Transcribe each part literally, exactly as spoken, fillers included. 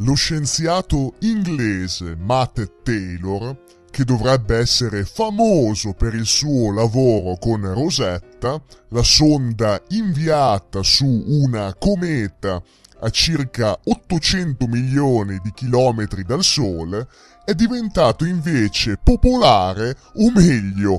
Lo scienziato inglese Matt Taylor, che dovrebbe essere famoso per il suo lavoro con Rosetta, la sonda inviata su una cometa a circa ottocento milioni di chilometri dal Sole, è diventato invece popolare, o meglio,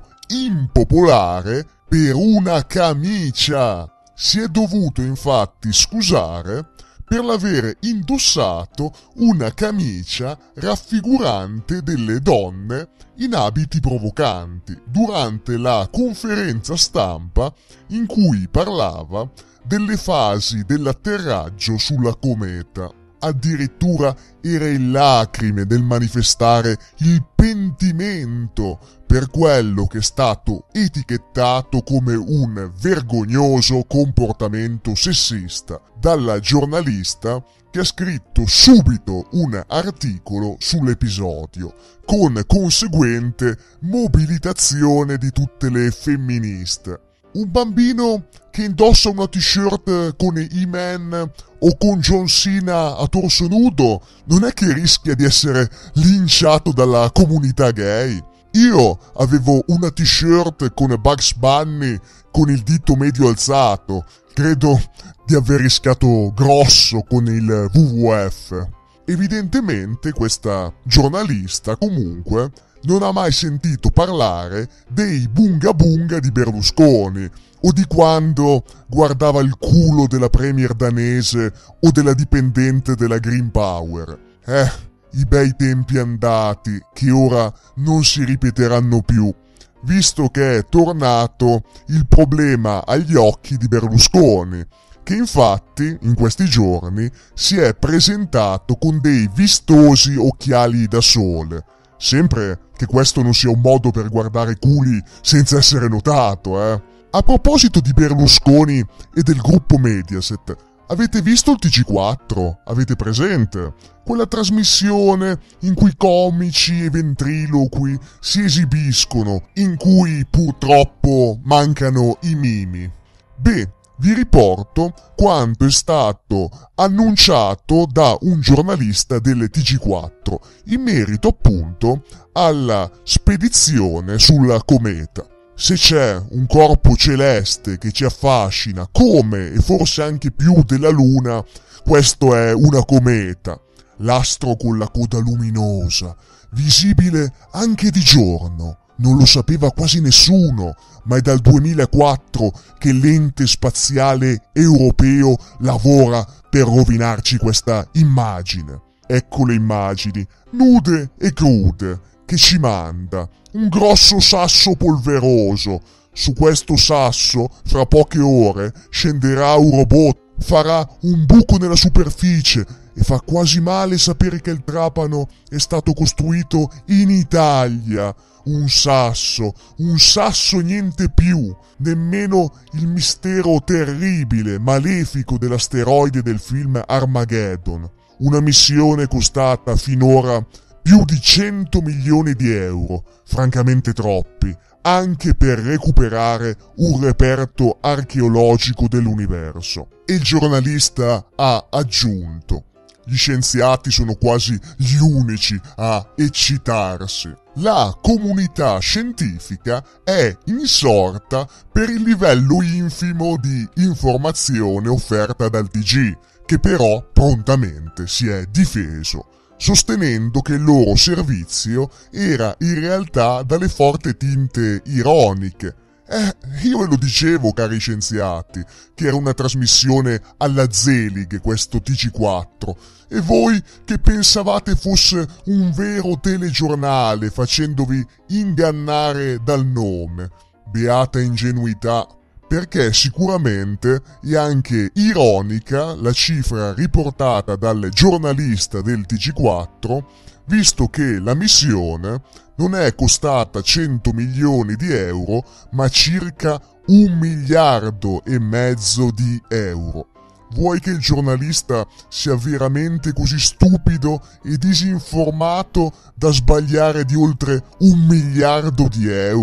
impopolare, per una camicia. Si è dovuto infatti scusare per l'aver indossato una camicia raffigurante delle donne in abiti provocanti durante la conferenza stampa in cui parlava delle fasi dell'atterraggio sulla cometa. Addirittura era in lacrime nel manifestare il pentimento per quello che è stato etichettato come un vergognoso comportamento sessista dalla giornalista che ha scritto subito un articolo sull'episodio, con conseguente mobilitazione di tutte le femministe. Un bambino che indossa una t-shirt con He-Man o con John Cena a torso nudo non è che rischia di essere linciato dalla comunità gay? Io avevo una t-shirt con Bugs Bunny con il dito medio alzato. Credo di aver rischiato grosso con il W W F. Evidentemente questa giornalista comunque non ha mai sentito parlare dei bunga bunga di Berlusconi o di quando guardava il culo della premier danese o della dipendente della Green Power. Eh, i bei tempi andati che ora non si ripeteranno più, visto che è tornato il problema agli occhi di Berlusconi, che infatti in questi giorni si è presentato con dei vistosi occhiali da sole. Sempre che questo non sia un modo per guardare culi senza essere notato, eh. A proposito di Berlusconi e del gruppo Mediaset, avete visto il T G quattro? Avete presente? Quella trasmissione in cui comici e ventriloqui si esibiscono, in cui purtroppo mancano i mimi. Beh, vi riporto quanto è stato annunciato da un giornalista delle T G quattro in merito appunto alla spedizione sulla cometa. Se c'è un corpo celeste che ci affascina come e forse anche più della Luna, questo è una cometa, l'astro con la coda luminosa, visibile anche di giorno. Non lo sapeva quasi nessuno, ma è dal duemilaquattro che l'ente spaziale europeo lavora per rovinarci questa immagine. Ecco le immagini, nude e crude, che ci manda un grosso sasso polveroso. Su questo sasso, fra poche ore, scenderà un robot, farà un buco nella superficie e fa quasi male sapere che il trapano è stato costruito in Italia. Un sasso, un sasso niente più, nemmeno il mistero terribile, malefico dell'asteroide del film Armageddon. Una missione costata finora più di cento milioni di euro, francamente troppi, anche per recuperare un reperto archeologico dell'universo. E il giornalista ha aggiunto: gli scienziati sono quasi gli unici a eccitarsi. La comunità scientifica è insorta per il livello infimo di informazione offerta dal T G, che però prontamente si è difeso, sostenendo che il loro servizio era in realtà dalle forti tinte ironiche. Eh, io ve lo dicevo, cari scienziati, che era una trasmissione alla Zelig questo T G quattro, e voi che pensavate fosse un vero telegiornale facendovi ingannare dal nome. Beata ingenuità, perché sicuramente è anche ironica la cifra riportata dal giornalista del T G quattro, visto che la missione non è costata cento milioni di euro, ma circa un miliardo e mezzo di euro. Vuoi che il giornalista sia veramente così stupido e disinformato da sbagliare di oltre un miliardo di euro?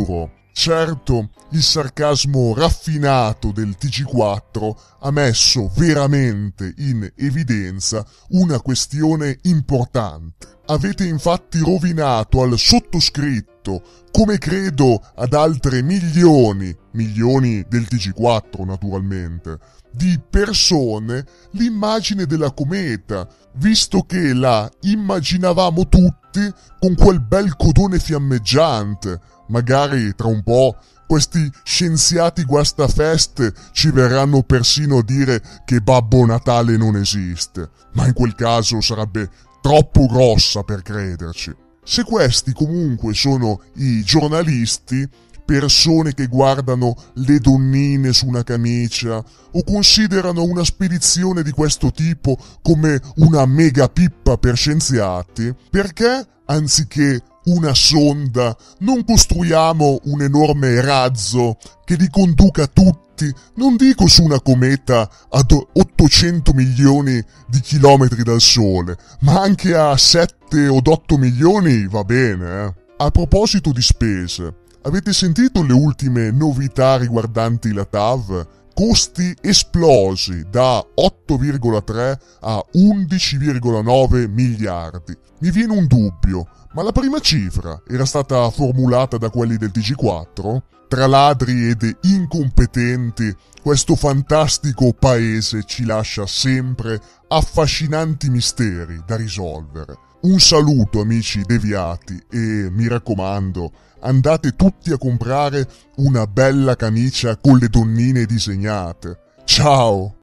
Certo, il sarcasmo raffinato del T G quattro ha messo veramente in evidenza una questione importante. Avete infatti rovinato al sottoscritto, come credo ad altre milioni, milioni del T G quattro naturalmente, di persone, l'immagine della cometa, visto che la immaginavamo tutti con quel bel codone fiammeggiante. Magari tra un po' questi scienziati guastafeste ci verranno persino a dire che Babbo Natale non esiste, ma in quel caso sarebbe troppo grossa per crederci. Se questi comunque sono i giornalisti, persone che guardano le donnine su una camicia o considerano una spedizione di questo tipo come una mega pippa per scienziati, perché anziché una sonda non costruiamo un enorme razzo che li conduca tutti, non dico su una cometa ad ottocento milioni di chilometri dal Sole, ma anche a sette o otto milioni va bene, eh? A proposito di spese, avete sentito le ultime novità riguardanti la T A V? Costi esplosi da otto virgola tre a undici virgola nove miliardi. Mi viene un dubbio, ma la prima cifra era stata formulata da quelli del T G quattro? Tra ladri ed incompetenti, questo fantastico paese ci lascia sempre affascinanti misteri da risolvere. Un saluto amici deviati e mi raccomando, andate tutti a comprare una bella camicia con le donnine disegnate. Ciao!